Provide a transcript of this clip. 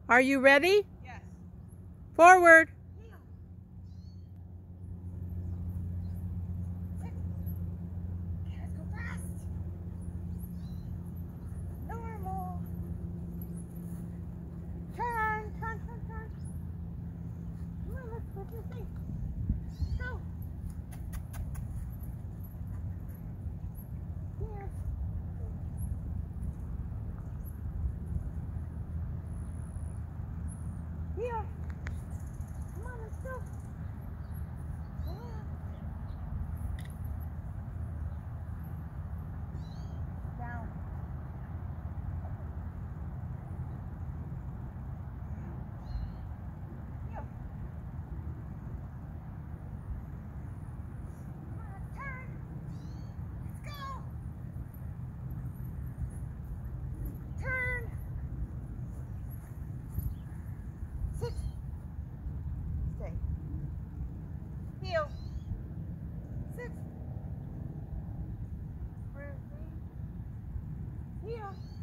Are you ready? Yes. Forward. Heel. Let's go fast. Normal. Turn. Come on, let's put this thing. Go. Here. Here. Come on, let's go. Down. Here. Come on, turn. Let's go. Turn. Sit. Stay. Heel. Sit. Heel.